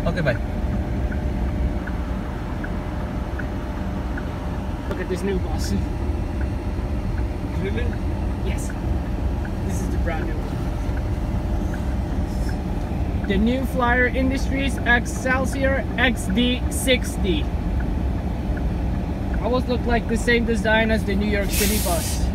Okay, bye. Look at this new bus. Really? Yes. This is the brand new one. The New Flyer Industries Xcelsior XD60. Almost look like the same design as the New York City bus.